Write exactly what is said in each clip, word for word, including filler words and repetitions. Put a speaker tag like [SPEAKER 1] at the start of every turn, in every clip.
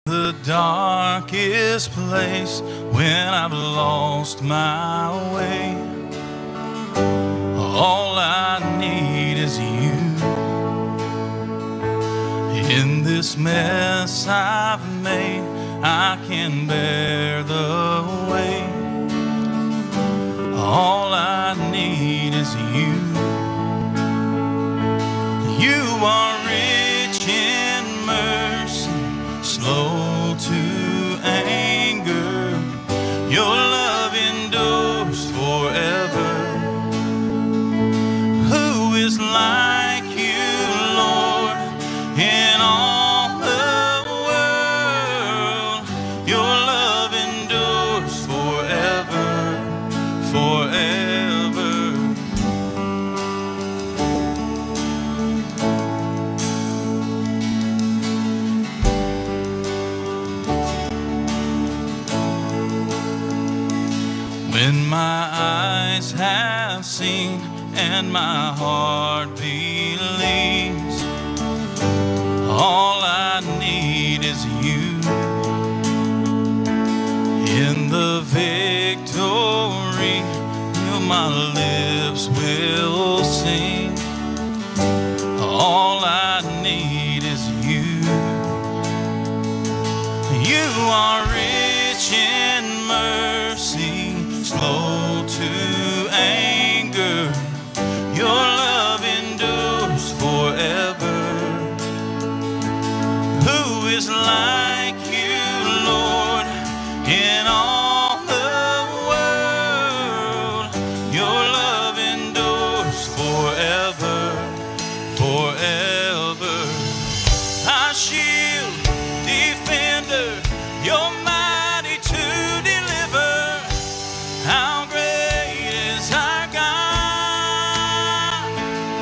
[SPEAKER 1] the darkest place, when I've lost my way, all I need is you. In this mess I've made, I can bear the weight. All I need is you. You are rich in mercy, slow to anger. Your love endures forever. Who is like you, Lord, in all the world? Your love endures forever, forever. When my eyes have seen and my heart believes, all I need is you. In the victory, you, my lips will sing. All I need is you. You are rich in mercy, slow to anger. Your love endures forever. Who is like you, Lord, in all the world? Your love endures forever, forever. Our shield, defender, you're mighty to deliver. How great is our God?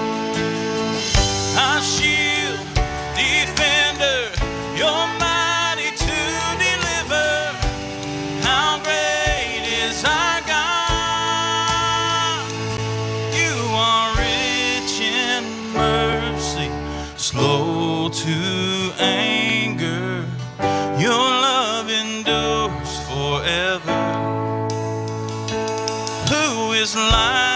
[SPEAKER 1] Our shield, defender, you're mighty to deliver. How great is our God? You are rich in mercy, slow to anger. Your love endures forever. Who is like